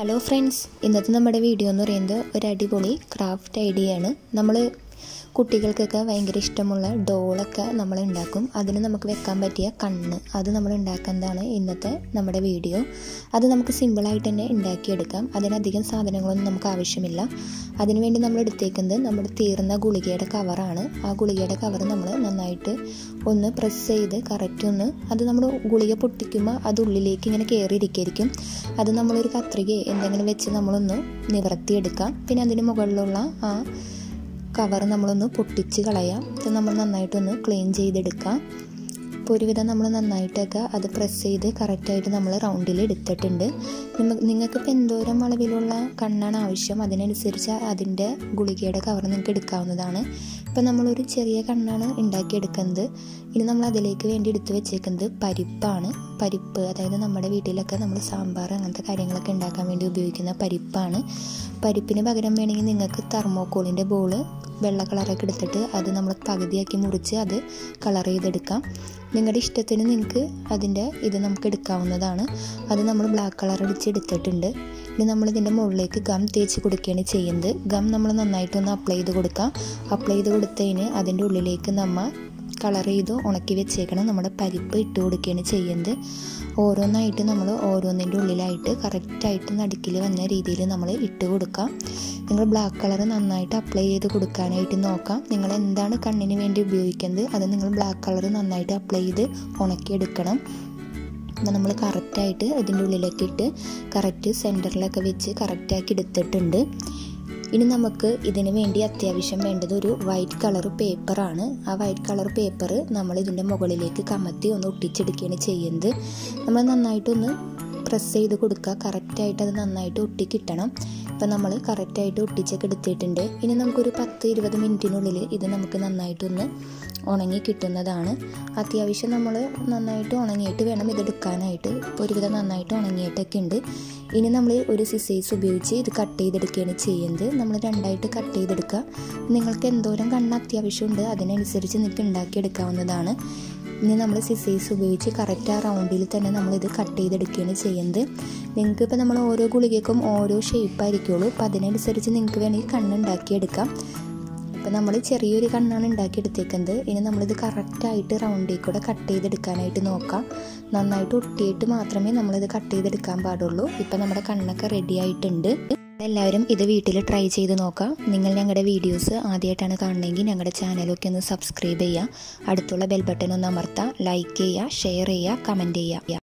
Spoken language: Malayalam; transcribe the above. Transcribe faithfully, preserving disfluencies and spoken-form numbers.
ഹലോ ഫ്രണ്ട്സ്, ഇന്നത്തെ നമ്മുടെ വീഡിയോ എന്ന് പറയുന്നത് ഒരു അടിപൊളി ക്രാഫ്റ്റ് ഐഡിയ ആണ്. നമ്മൾ കുട്ടികൾക്കൊക്കെ ഭയങ്കര ഇഷ്ടമുള്ള ഡോളൊക്കെ നമ്മൾ ഉണ്ടാക്കും. അതിന് നമുക്ക് വെക്കാൻ പറ്റിയ കണ്ണ് അത് നമ്മൾ ഉണ്ടാക്കുന്നതാണ് ഇന്നത്തെ നമ്മുടെ വീഡിയോ. അത് നമുക്ക് സിമ്പിളായിട്ട് തന്നെ ഉണ്ടാക്കിയെടുക്കാം. അതിനധികം സാധനങ്ങളൊന്നും നമുക്ക് ആവശ്യമില്ല. അതിനുവേണ്ടി നമ്മൾ എടുത്തേക്കുന്നത് നമ്മുടെ തീർന്ന ഗുളികയുടെ കവറാണ്. ആ ഗുളികയുടെ കവർ നമ്മൾ നന്നായിട്ട് ഒന്ന് പ്രസ് ചെയ്ത് കറക്റ്റ് ഒന്ന് അത് നമ്മൾ ഗുളിക പൊട്ടിക്കുമ്പോൾ അത് ഉള്ളിലേക്ക് ഇങ്ങനെ കയറിയിരിക്കും. അത് നമ്മളൊരു കത്രിക എന്തെങ്കിലും വെച്ച് നമ്മളൊന്ന് നിവർത്തിയെടുക്കാം. പിന്നെ അതിന് മുകളിലുള്ള ആ കവർ നമ്മളൊന്ന് പൊട്ടിച്ച് കളയാം. ഇത് നമ്മൾ നന്നായിട്ടൊന്ന് ക്ലീൻ ചെയ്തെടുക്കാം. ഇപ്പോൾ ഒരുവിധം നമ്മൾ നന്നായിട്ടൊക്കെ അത് പ്രസ് ചെയ്ത് കറക്റ്റായിട്ട് നമ്മൾ റൗണ്ടിൽ എടുത്തിട്ടുണ്ട്. നിങ്ങൾക്കിപ്പോൾ എന്തോരം അളവിലുള്ള കണ്ണാണ് ആവശ്യം അതിനനുസരിച്ച് അതിൻ്റെ ഗുളികയുടെ കവർ നിങ്ങൾക്ക് എടുക്കാവുന്നതാണ്. ഇപ്പം നമ്മളൊരു ചെറിയ കണ്ണാണ് ഉണ്ടാക്കിയെടുക്കുന്നത്. ഇനി നമ്മൾ അതിലേക്ക് വേണ്ടി എടുത്ത് വെച്ചേക്കുന്നത് പരിപ്പാണ്. പരിപ്പ് അതായത് നമ്മുടെ വീട്ടിലൊക്കെ നമ്മൾ സാമ്പാർ അങ്ങനത്തെ കാര്യങ്ങളൊക്കെ ഉണ്ടാക്കാൻ വേണ്ടി ഉപയോഗിക്കുന്ന പരിപ്പാണ്. പരിപ്പിന് പകരം വേണമെങ്കിൽ നിങ്ങൾക്ക് തെർമോക്കോളിൻ്റെ ബോൾ വെള്ള കളറൊക്കെ എടുത്തിട്ട് അത് നമ്മൾ പകുതിയാക്കി മുറിച്ച് അത് കളർ ചെയ്തെടുക്കാം. നിങ്ങളുടെ ഇഷ്ടത്തിന് നിങ്ങൾക്ക് അതിൻ്റെ ഇത് നമുക്ക് എടുക്കാവുന്നതാണ്. അത് നമ്മൾ ബ്ലാക്ക് കളർ അടിച്ച് എടുത്തിട്ടുണ്ട്. ഇനി നമ്മളിതിൻ്റെ മുകളിലേക്ക് ഗം തേച്ച് കൊടുക്കുകയാണ് ചെയ്യുന്നത്. ഗം നമ്മൾ നന്നായിട്ടൊന്ന് അപ്ലൈ ചെയ്ത് കൊടുക്കാം. അപ്ലൈ ചെയ്ത് കൊടുത്തതിന് അതിൻ്റെ ഉള്ളിലേക്ക് നമ്മൾ കളർ ചെയ്ത് ഉണക്കി വെച്ചേക്കണം നമ്മുടെ പരിപ്പ് ഇട്ട് കൊടുക്കുകയാണ് ചെയ്യുന്നത്. ഓരോന്നായിട്ട് നമ്മൾ ഓരോന്നിൻ്റെ ഉള്ളിലായിട്ട് കറക്റ്റായിട്ട് നടുക്കിൽ വന്ന രീതിയിൽ നമ്മൾ ഇട്ട് കൊടുക്കാം. നിങ്ങൾ ബ്ലാക്ക് കളർ നന്നായിട്ട് അപ്ലൈ ചെയ്ത് കൊടുക്കാനായിട്ട് നോക്കാം. നിങ്ങൾ എന്താണ് കണ്ണിന് വേണ്ടി ഉപയോഗിക്കുന്നത് അത് നിങ്ങൾ ബ്ലാക്ക് കളർ നന്നായിട്ട് അപ്ലൈ ചെയ്ത് ഉണക്കിയെടുക്കണം. അപ്പോൾ നമ്മൾ കറക്റ്റായിട്ട് ഇതിൻ്റെ ഉള്ളിലേക്ക് ഇട്ട് കറക്റ്റ് സെൻറ്ററിലൊക്കെ വെച്ച് കറക്റ്റാക്കി എടുത്തിട്ടുണ്ട്. ഇനി നമുക്ക് ഇതിന് വേണ്ടി അത്യാവശ്യം വേണ്ടത് ഒരു വൈറ്റ് കളർ പേപ്പറാണ്. ആ വൈറ്റ് കളർ പേപ്പർ നമ്മൾ ഇതിൻ്റെ മുകളിലേക്ക് കമത്തി ഒന്ന് ഒട്ടിച്ചെടുക്കുകയാണ് ചെയ്യുന്നത്. നമ്മൾ നന്നായിട്ടൊന്ന് പ്രസ് ചെയ്ത് കൊടുക്കുക. കറക്റ്റായിട്ട് അത് നന്നായിട്ട് ഒട്ടി കിട്ടണം. ഇപ്പം നമ്മൾ കറക്റ്റായിട്ട് ഒട്ടിച്ചൊക്കെ എടുത്തിട്ടുണ്ട്. ഇനി നമുക്കൊരു പത്ത് ഇരുപത് മിനിറ്റിനുള്ളിൽ ഇത് നമുക്ക് നന്നായിട്ടൊന്ന് ഉണങ്ങി കിട്ടുന്നതാണ്. അത്യാവശ്യം നമ്മൾ നന്നായിട്ട് ഉണങ്ങിയിട്ട് വേണം ഇതെടുക്കാനായിട്ട്. ഇപ്പോൾ ഒരുവിധം നന്നായിട്ട് ഉണങ്ങിയിട്ടൊക്കെ ഉണ്ട്. ഇനി നമ്മൾ ഒരു സിസേഴ്സ് ഉപയോഗിച്ച് ഇത് കട്ട് ചെയ്തെടുക്കുകയാണ് ചെയ്യുന്നത്. നമ്മൾ രണ്ടായിട്ട് കട്ട് ചെയ്തെടുക്കുക. നിങ്ങൾക്ക് എന്തോരം കണ്ണ് അത്യാവശ്യമുണ്ട് അതിനനുസരിച്ച് നിങ്ങൾക്ക് ഉണ്ടാക്കിയെടുക്കാവുന്നതാണ്. ഇനി നമ്മൾ സിസേഴ്സ് ഉപയോഗിച്ച് കറക്റ്റ് ആ റൗണ്ടിൽ തന്നെ നമ്മളിത് കട്ട് ചെയ്തെടുക്കുകയാണ് ചെയ്യുന്നത്. നിങ്ങൾക്ക് ഇപ്പോൾ നമ്മൾ ഓരോ ഗുളികയ്ക്കും ഓരോ ഷേപ്പായിരിക്കുള്ളൂ. അപ്പോൾ അതിനനുസരിച്ച് നിങ്ങൾക്ക് വേണമെങ്കിൽ കണ്ണുണ്ടാക്കിയെടുക്കാം. ഇപ്പോൾ നമ്മൾ ചെറിയൊരു കണ്ണാണ് ഉണ്ടാക്കിയെടുത്തേക്കുന്നത്. ഇനി നമ്മളിത് കറക്റ്റായിട്ട് റൗണ്ടിൽ കൂടെ കട്ട് ചെയ്തെടുക്കാനായിട്ട് നോക്കാം. നന്നായിട്ട് ഒട്ടിയിട്ട് മാത്രമേ നമ്മളിത് കട്ട് ചെയ്തെടുക്കാൻ പാടുള്ളൂ. ഇപ്പം നമ്മുടെ കണ്ണൊക്കെ റെഡി ആയിട്ടുണ്ട്. എല്ലാവരും ഇത് വീട്ടിൽ ട്രൈ ചെയ്ത് നോക്കാം. നിങ്ങൾ ഞങ്ങളുടെ വീഡിയോസ് ആദ്യമായിട്ടാണ് കാണണമെങ്കിൽ ഞങ്ങളുടെ ചാനലൊക്കെ ഒന്ന് സബ്സ്ക്രൈബ് ചെയ്യുക. അടുത്തുള്ള ബെൽ ബട്ടൺ ഒന്ന് അമർത്തുക. ലൈക്ക് ചെയ്യുക, ഷെയർ ചെയ്യുക, കമൻറ്റ് ചെയ്യുക.